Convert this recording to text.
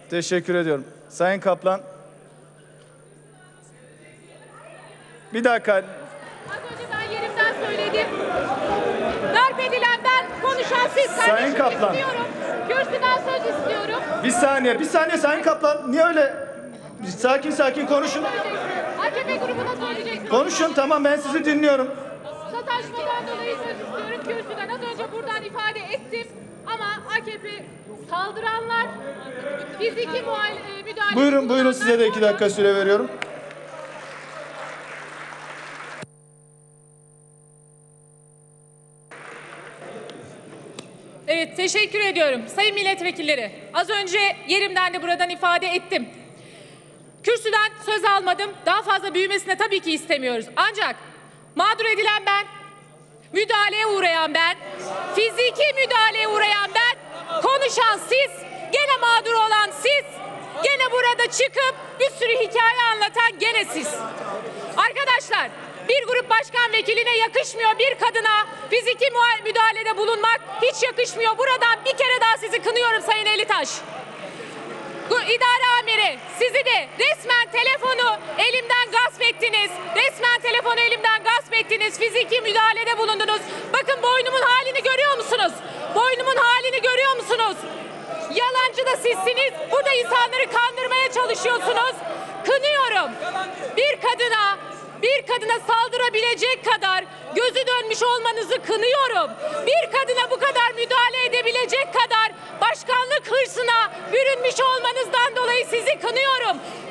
Teşekkür ediyorum. Sayın Kaplan. Bir dakika. Az önce ben yerimden söyledim. Darp edilen ben, konuşan siz. Sayın Kaplan. İstiyorum. Kürsüden söz istiyorum. Bir saniye Sayın Kaplan. Niye öyle? Sakin konuşun. AKP grubuna söyleyeceksiniz. Konuşun, tamam, ben sizi dinliyorum. Sataşmadan dolayı söz istiyorum kürsüden. Az önce buradan ifade ettim. Ama AKP saldıranlar, fiziki müdahale... Buyurun, size de 2 dakika süre veriyorum. Evet, teşekkür ediyorum. Sayın milletvekilleri, az önce yerimden de buradan ifade ettim. Kürsüden söz almadım. Daha fazla büyümesine tabii ki istemiyoruz. Ancak mağdur edilen ben, müdahaleye uğrayan ben, fiziki müdahaleye uğrayan ben, konuşan siz, gene mağdur olan siz, gene burada çıkıp bir sürü hikaye anlatan gene siz. Arkadaşlar, bir grup başkan vekiline yakışmıyor, bir kadına fiziki müdahalede bulunmak hiç yakışmıyor. Buradan bir kere daha sizi kınıyorum Sayın Elitaş. Bu idare amiri, sizi de resmen telefonu elimden gasp ettiniz. Resmen telefonu elimden gasp ettiniz. Fiziki müdahalede bulundunuz. Bakın boynumun halini görüyor musunuz? Boynumun halini görüyor musunuz? Yalancı da sizsiniz. Burada insanları kandırmaya çalışıyorsunuz. Kınıyorum. Bir kadına saldırabilecek kadar gözü dönmüş olmanızı kınıyorum. Bir kadına bu kadar müdahale edebilecek kadar başkanlık hırsına bürünmüş olmanızdan dolayı sizi kınıyorum.